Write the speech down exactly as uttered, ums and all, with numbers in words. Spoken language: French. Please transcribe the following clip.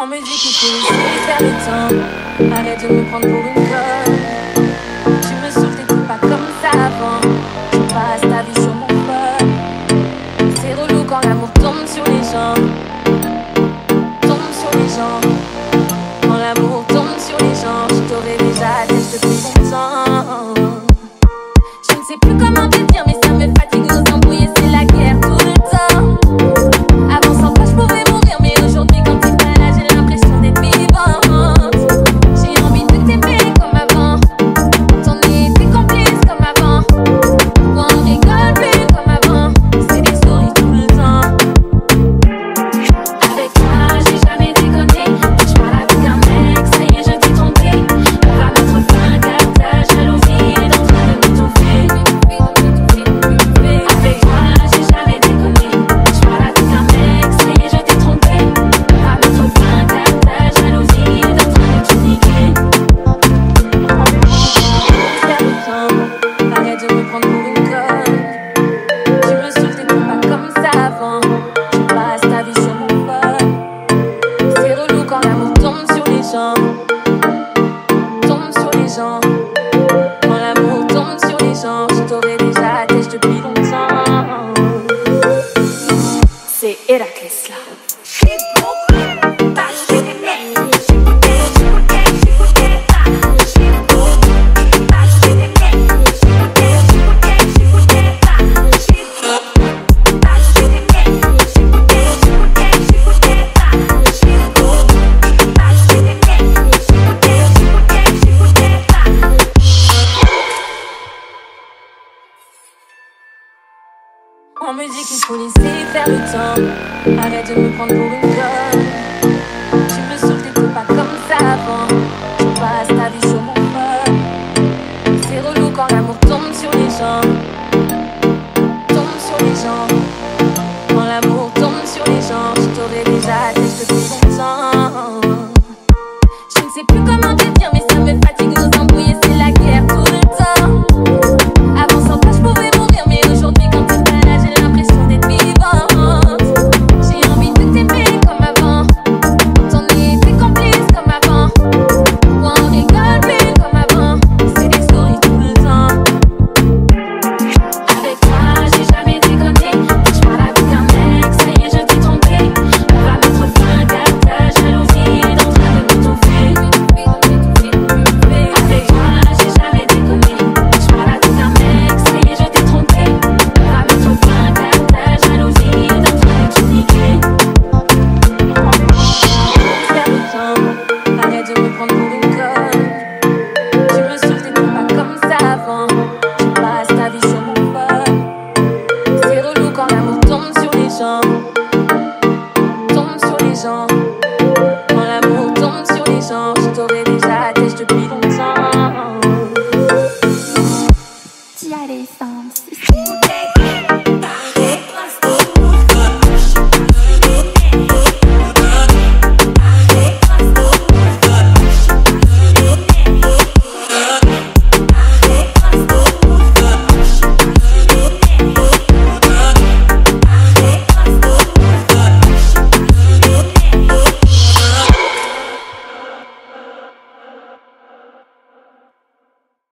En musique, il faut laisser faire le temps. Arrête de me prendre pour une conne. Tu me saoules, t'es pas comme ça avant. Tu passes ta vie sur mon phone. C'est relou quand l'amour tombe sur les gens. Tombe sur les gens. Quand l'amour tombe sur les gens, je t'aurais déjà dit depuis longtemps. Je ne sais plus comment te dire, mais ça me fatigue nos embrouilles, c'est la guerre tout le temps. Avant sans toi je pouvais mourir, mais aujourd'hui quand t'es pas là j'ai l'impression d'être vivante. J'ai envie de t'aimer comme avant, t'en es plus complice comme avant. Pourquoi on rigole plus comme avant, c'est des souris tout le temps. Avec toi j'ai jamais déconné, je parle avec un mec, ça y est je t'ai trompé. On va mettre fin car ta jalousie est en train de m'étouffer. Avec toi j'ai jamais déconné, je parle avec un mec, ça y est je t'ai trompé. On va mettre fin car ta jalousie est en train de tout niquer. Faire le temps, arrête de me prendre pour une conne. Tu me saoules, t'es pas comme ça avant. Tu passes ta vie sur mon phone. C'est relou quand l'amour tombe sur les gens. Tombe sur les gens. Quand l'amour tombe sur les gens, je t'aurais déjà dit depuis longtemps. C'est Héraclès là. En musique, il faut laisser faire le temps. Arrête de me prendre pour une